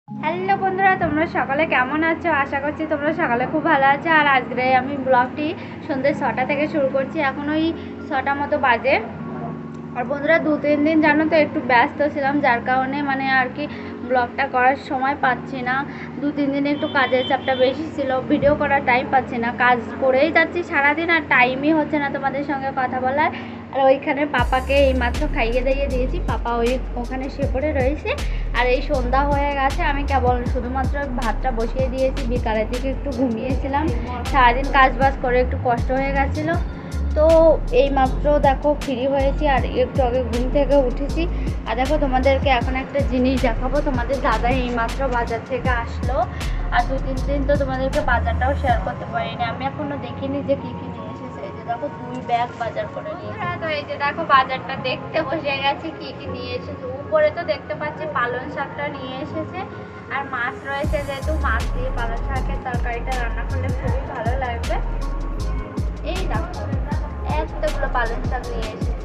Hello বন্ধুরা, তোমরা সকালে কেমন আছো? আশা করছি তোমরা সকালে খুব ভালো আছো। আর আজকে আমি ব্লগটি সন্ধ্যে 6টা থেকে শুরু করছি। এখন ওই 6টা মতো বাজে। আর বন্ধুরা 2-3 দিন জানো তো একটু ব্যস্ত ছিলাম, যার কারণে আর কি ব্লগটা করার সময় পাচ্ছি না। 2-3 দিনে একটু কাজের চাপটা বেশি ছিল, ভিডিও করার টাইম পাচ্ছি না। কাজ করেই যাচ্ছি সারাদিন, আর টাইমই হচ্ছে না তোমাদের সঙ্গে কথা বলার। আর ওইখানে পাপাকে এইমাত্র খাইয়ে দাইয়ে দিয়েছি, পাপা ওখানে শুয়ে পড়ে রয়েছে। আর এই সন্ধ্যা হয়ে গেছে, আমি কেবল শুধুমাত্র ভাতটা বসিয়ে দিয়েছি। বিকালের দিকে একটু ঘুমিয়েছিলাম, সারাদিন কাজ বাজ করে একটু কষ্ট হয়ে গেছিলো। তো এইমাত্র দেখো ফ্রি হয়েছি, আর একটু আগে ঘুম থেকে উঠেছি। আর দেখো তোমাদেরকে এখন একটা জিনিস দেখাবো। তোমাদের দাদা এইমাত্র বাজার থেকে আসলো, আর 2-3 দিন তো তোমাদেরকে বাজারটাও শেয়ার করতে পারিনি। আমি এখনো দেখিনি যে কী কী নিয়ে এসেছে। এই যে দেখো 2 ব্যাগ বাজার করে নিয়েছে। তো এই যে দেখো বাজারটা দেখতে বসে গেছে, কী কী নিয়ে এসেছে। উপরে তো দেখতে পাচ্ছি পালং শাকটা নিয়ে এসেছে, আর মাছ রয়েছে, যেহেতু মাছ দিয়ে পালং শাকের তরকারিটা রান্না করলে খুবই ভালো লাগবে। এই দেখো এতগুলো পালং শাক নিয়ে এসেছে।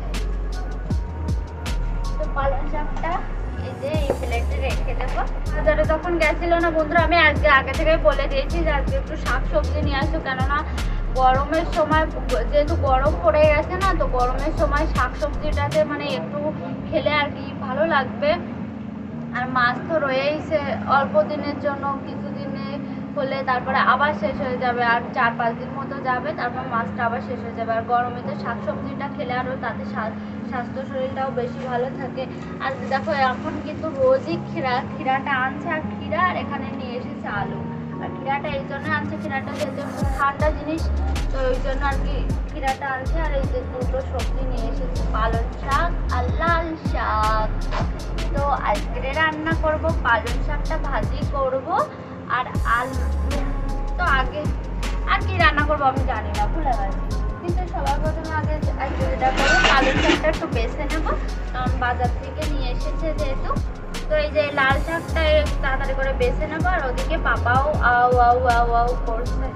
তো পালং শাকটা এই যে এই প্লেটে রেখে দেবো। বাজারে তখন গেছিল না বন্ধুরা, আমি আগে থেকে বলে দিয়েছি যে আজকে একটু শাক সবজি নিয়ে আসো, কেননা গরমের সময় যেহেতু গরম পড়ে গেছে না, তো গরমের সময় শাক সবজিটাতে একটু খেলে আর কি ভালো লাগবে। আর মাছ তো রয়েইছে অল্প দিনের জন্য, কিছুদিনে হলে তারপরে আবার শেষ হয়ে যাবে, আর 4-5 দিন মতো যাবে, তারপর মাছটা আবার শেষ হয়ে যাবে। আর গরমে তো শাকসবজিটা খেলে আরও তাতে স্বাস্থ্য শরীরটাও বেশি ভালো থাকে। আর দেখো এখন কিন্তু রোজই ক্ষীরাটা আনছে, আর ক্ষীরা, আর এখানে নিয়ে এসেছে আলু। আর ক্ষীরাটা এই জন্য আনছে, ক্ষীরাটা যেহেতু ঠান্ডা জিনিস, তো ওই জন্য আর কি ক্ষীরাটা আনছে। আর এই যে দুটো সবজি নিয়ে এসেছে, পালং শাক আর লাল শাক। তো আজকে রান্না করব পালং শাকটা ভাজি করব, আর আলু তো আগে আর কি রান্না করবো আমি জানি না, ভুলে গেছি। কিন্তু সবার প্রথমে আগে যেটা করবো, পালং শাকটা একটু বেছে নেবো, কারণ বাজার থেকে নিয়ে এসেছে যেহেতু। তো এই যে লাল শাকটা তাড়াতাড়ি করে বেছে নেবো, আর ওদিকে পাপাও আউ আউ আউ আউ করছে।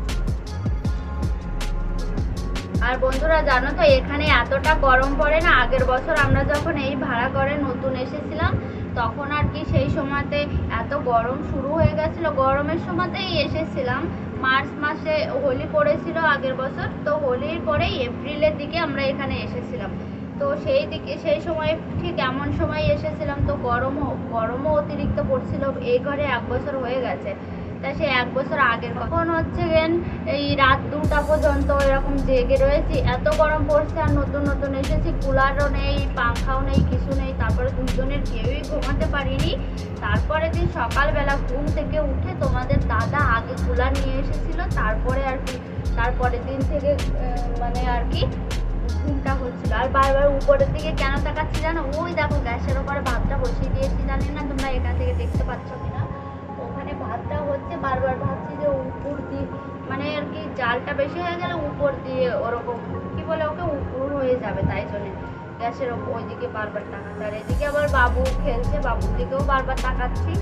আর বন্ধুরা জানো তো এখানে এতটা গরম পড়ে না। আগের বছর আমরা যখন এই ভাড়া করে নতুন এসেছিলাম, তখন আর কি সেই সময়তে এত গরম শুরু হয়ে গেছিলো। গরমের সময়তেই এসেছিলাম, মার্চ মাসে হোলি পড়েছিল আগের বছর। তো হোলির পরেই এপ্রিলের দিকে আমরা এখানে এসেছিলাম। তো সেই সময় ঠিক এমন সময় এসেছিলাম, তো গরমও অতিরিক্ত পড়ছিল। এই ঘরে 1 বছর হয়ে গেছে, তা সে 1 বছর আগের। কখন হচ্ছে এই রাত 2টা পর্যন্ত এরকম জেগে রয়েছি, এত গরম পড়ছে। আর নতুন এসেছি, কুলারও নেই, পাখাও নেই, কিছু নেই। তারপরে দুজনের কেউই ঘুমাতে পারিনি। তারপরে দিন সকালবেলা ঘুম থেকে উঠে তোমাদের দাদা আগে কুলার নিয়ে এসেছিল, তারপরে আর কি তারপরের দিন থেকে আর কি ঘুমটা হচ্ছিল। আর বারবার উপরের দিকে কেন তাকাচ্ছি জানো? ওই দেখো গ্যাসের ওপরে ভাতটা বসিয়ে দিয়েছি, জানি না তোমরা এখান থেকে দেখতে পাচ্ছ কিনা। ওখানে ভাতটা হচ্ছে, বারবার ভাবছি যে উপর দিয়ে আর কি জালটা বেশি হয়ে গেলে উপর দিয়ে ওরকম কি বলে ওকে উপর হয়ে যাবে, তাই জন্য গ্যাসের ওইদিকে বারবার তাকাচ্ছি। আর এদিকে আবার বাবু খেলছে, বাবুর দিকেও বারবার তাকাচ্ছি।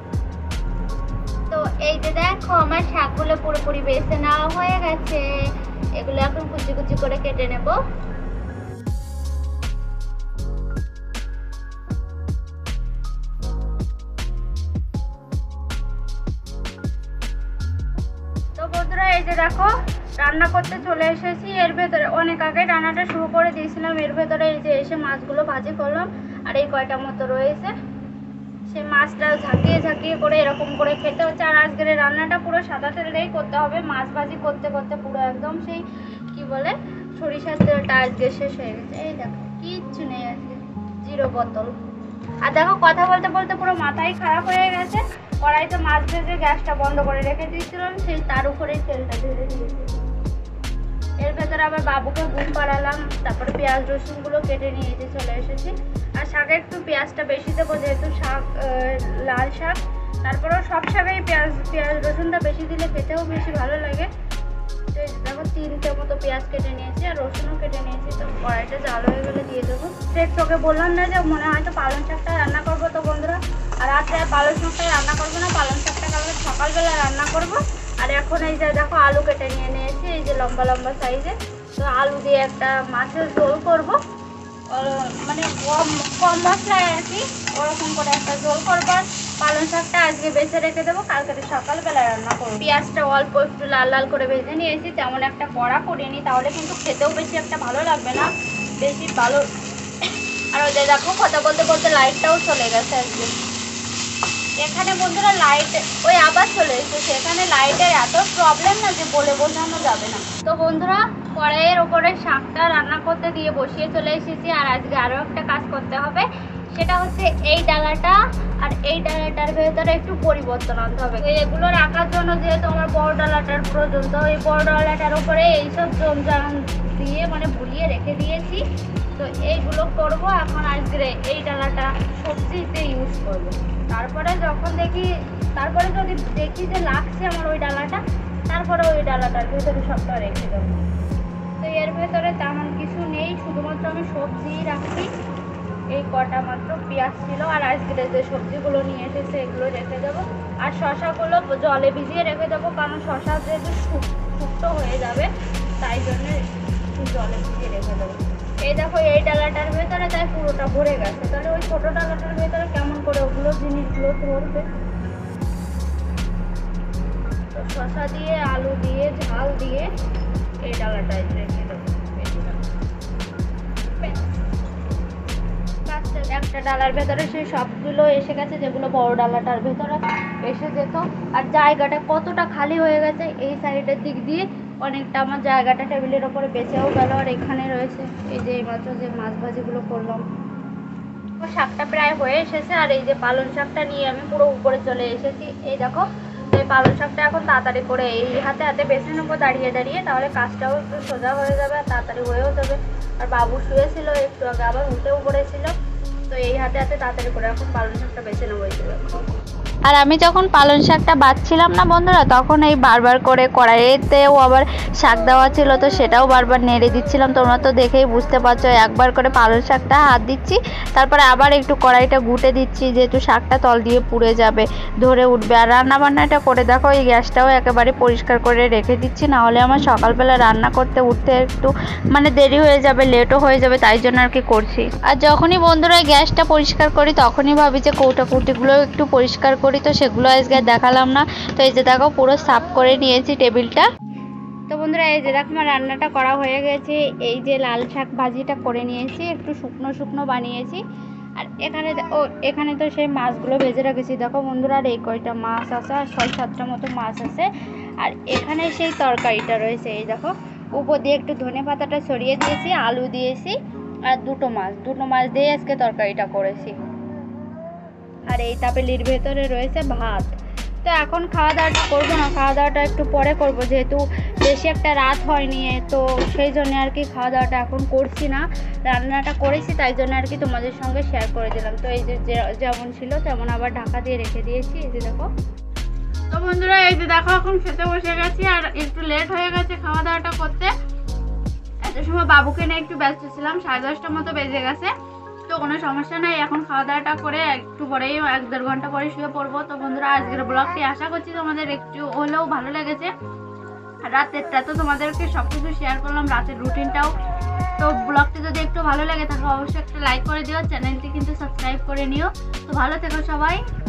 তো এই যে দেখো আমার শাকগুলো পুরোপুরি বেছে নেওয়া হয়ে গেছে। এগুলো এখন কুচি কুচি করে কেটে নেব। তো বন্ধুরা এই যে দেখো রান্না করতে চলে এসেছি। এর ভেতরে অনেক আগে রান্নাটা শুরু করে দিয়েছিলাম, এর ভেতরে এই যে এসে মাছগুলো ভাজি করলাম। আর এই কয়টা মতো রয়েছে, সেই মাছটা ঝাঁকিয়ে করে এরকম করে খেতে হচ্ছে। আর আজকের রান্নাটা পুরো সাদা তেলেই করতে হবে। মাছ ভাজি করতে করতে পুরো একদম সেই কি বলে সরিষার তেলটা আজকে শেষ হয়ে গেছে। এই দেখো কিচ্ছু নেই, আজকে 0 বোতল। আর দেখো কথা বলতে বলতে পুরো মাথাই খারাপ হয়ে গেছে। কড়াইতে মাছ ভেজে গ্যাসটা বন্ধ করে রেখে দিয়েছিলাম, সেই তার উপরেই তেলটা ঢেলে দিয়েছি। এর ভেতরে আবার বাবুকে ঘুম পাড়ালাম, তারপরে পেঁয়াজ রসুনগুলো কেটে নিয়ে চলে এসেছি। আর শাকে একটু পেঁয়াজটা বেশি দেবো, যেহেতু শাক লাল শাক। তারপরেও সব শাকেই পেঁয়াজ রসুনটা বেশি দিলে খেতেও বেশি ভালো লাগে। তো দেখো 3টে মতো পেঁয়াজ কেটে নিয়েছি, আর রসুনও কেটে নিয়েছি। তো কড়াইটা জাল হয়ে গেলে দিয়ে দেবো। তোকে বললাম না যে মনে হয় তো পালং শাকটা রান্না করবো। তো বন্ধুরা আর রাত্রে পালং শাকটা রান্না করবো না, পালং শাকটা কালকে সকালবেলা রান্না করবো। আর এখন এই যে দেখো আলু কেটে নিয়ে নিয়েছি, এই যে লম্বা লম্বা সাইজে। তো আলু দিয়ে একটা মাছের ঝোল করবো, কম মশলায় আর কি, ওরকম করে একটা ঝোল করবো। পালং শাকটা আজকে বেছে রেখে দেবো, কালকে সকালবেলা রান্না করবো। পেঁয়াজটা অল্প একটু লাল লাল করে ভেজে নিয়েছি, তেমন একটা কড়া করিনি, তাহলে কিন্তু খেতেও বেশি একটা ভালো লাগবে না, বেশি ভালো। আর ওই যে দেখো কথা বলতে বলতে লাইটটাও চলে গেছে আজকে এখানে বন্ধুরা, লাইট ওই আবার চলে এসেছে। এখানে লাইটের এত প্রবলেম না যে বলে বোঝানো যাবে না। তো বন্ধুরা, কড়াইয়ের ওপরে শাকটা রান্না করতে দিয়ে বসিয়ে চলে এসেছি। আর আজকে আরও একটা কাজ করতে হবে, সেটা হচ্ছে এই ডালাটা আর এই ডালাটার ভেতরে একটু পরিবর্তন আনতে হবে। তো এগুলো রাখার জন্য যেহেতু আমার বড় ডালাটার প্রয়োজন, তো এই বড় ডালাটার উপরে এইসব জমজাম দিয়ে মানে ভুলিয়ে রেখে দিয়েছি। তো এইগুলো করবো এখন। আজকে এই ডালাটা সবজিতে ইউজ করবো। তারপরে যদি দেখি যে লাগছে আমার ওই ডালাটা, তারপরে ওই ডালাটার ভেতরে সবটা রেখে দেবো। তো এর ভেতরে তেমন কিছু নেই, শুধুমাত্র আমি সবজিই রাখছি। এই কটা মাত্র পেঁয়াজ ছিল, আর আজকে যে সবজিগুলো নিয়ে এসেছে এগুলো রেখে দেবো। আর শশাগুলো জলে ভিজিয়ে রেখে দেবো, কারণ শশা যেহেতু শুকনো হয়ে যাবে, তাই জন্য জলে ভিজিয়ে রেখে দেবো। এই দেখো এই ডালাটার ভেতরে তাই পুরোটা ভরে গেছে, তাহলে ওই ছোটো ডালাটার ভেতরে কেমন করে ওগুলো জিনিসগুলো ধরবে। তো শশা দিয়ে, আলু দিয়ে, ঝাল দিয়ে এই ডালাটায় রেখে দেবো। একটা ডালার ভেতরে সেই সবগুলো এসে গেছে, যেগুলো বড় ডালাটার ভেতরে এসে যেত। আর জায়গাটা কতটা খালি হয়ে গেছে, এই সাইডের দিক দিয়ে অনেকটা আমার জায়গাটা টেবিলের ওপরে বেঁচেও গেল। আর এখানে রয়েছে এই যে এইমাত্র যে মাছ ভাজিগুলো করলাম। শাকটা প্রায় হয়ে এসেছে। আর এই যে পালং শাকটা নিয়ে আমি পুরো উপরে চলে এসেছি। এই দেখো এই পালং শাকটা এখন তাড়াতাড়ি করে এই হাতে হাতে বেছে নেবো দাঁড়িয়ে দাঁড়িয়ে, তাহলে কাজটাও একটু সোজা হয়ে যাবে আর তাড়াতাড়ি হয়েও যাবে। আর বাবু শুয়েছিল একটু আগে, আবার উঠেও পড়েছিল। তো এই হাতে হাতে তাড়াতাড়ি করে এখন পালং শাকটা বেছে নেবো। আর আমি যখন পালং শাকটা বাছছিলাম না বন্ধুরা, তখন এই বারবার করে কড়াইতেও আবার শাক দেওয়া ছিল, তো সেটাও বারবার নেড়ে দিচ্ছিলাম। তোমরা তো দেখেই বুঝতে পারছো, একবার করে পালং শাকটা হাত দিচ্ছি, তারপরে আবার একটু কড়াইটা ঘুটে দিচ্ছি, যেহেতু শাকটা তল দিয়ে পুড়ে যাবে, ধরে উঠবে। আর রান্নাবান্নাটা করে দেখো, এই গ্যাসটাও একেবারে পরিষ্কার করে রেখে দিচ্ছি, না হলে আমার সকালবেলা রান্না করতে উঠতে একটু মানে দেরি হয়ে যাবে, লেটও হয়ে যাবে, তাই জন্য আর কি করছি। আর যখনই বন্ধুরা গ্যাসটা পরিষ্কার করি, তখনই ভাবি যে কৌটাকুটিগুলো একটু পরিষ্কার করি, তো সেগুলো আজকে দেখালাম না। তো এই যে দেখো পুরো সাফ করে নিয়েছি টেবিলটা। তো বন্ধুরা এই যে দেখো আমার রান্নাটা করা হয়ে গেছে। এই যে লাল শাক ভাজিটা করে নিয়েছি, একটু শুকনো শুকনো বানিয়েছি। আর এখানে তো সেই মাছগুলো ভেজে রেখেছি দেখো বন্ধুরা। আর এই কয়টা মাছ আছে, আর 6-7টা মতো মাছ আছে। আর এখানে সেই তরকারিটা রয়েছে, এই দেখো উপর দিয়ে একটু ধনে পাতাটা ছড়িয়ে দিয়েছি, আলু দিয়েছি, আর দুটো মাছ দিয়ে আজকে তরকারিটা করেছি। আর এই তাপেলির ভেতরে রয়েছে ভাত। তো এখন খাওয়া দাওয়াটা করবো না, খাওয়া দাওয়াটা একটু পরে করব, যেহেতু বেশি একটা রাত হয়নি, তো সেই জন্য আর কি খাওয়া দাওয়াটা এখন করছি না। রান্নাটা করেছি তাই জন্য আর কি তোমাদের সঙ্গে শেয়ার করে দিলাম। তো এই যে যেমন ছিল তেমন আবার ঢাকা দিয়ে রেখে দিয়েছি। এই যে দেখো। তো বন্ধুরা এই যে দেখো এখন খেতে বসে গেছি, আর একটু লেট হয়ে গেছে খাওয়া দাওয়াটা করতে। এত সময় বাবুকে নিয়ে একটু ব্যস্ত ছিলাম, 10:30 মতো বেজে গেছে। তো কোনো সমস্যা নাই, এখন খাওয়া দাওয়াটা করে একটু পরেই 1-1.5 ঘন্টা পরে শুয়ে পড়বো। তো বন্ধুরা আজকের ব্লগটি আশা করছি তোমাদের একটু হলেও ভালো লেগেছে। রাতেরটা তো তোমাদেরকে সব কিছু শেয়ার করলাম, রাতের রুটিনটাও। তো ব্লগটি যদি একটু ভালো লাগে তাহলে অবশ্যই একটা লাইক করে দিও, চ্যানেলটি কিন্তু সাবস্ক্রাইব করে নিও। তো ভালো থেকো সবাই।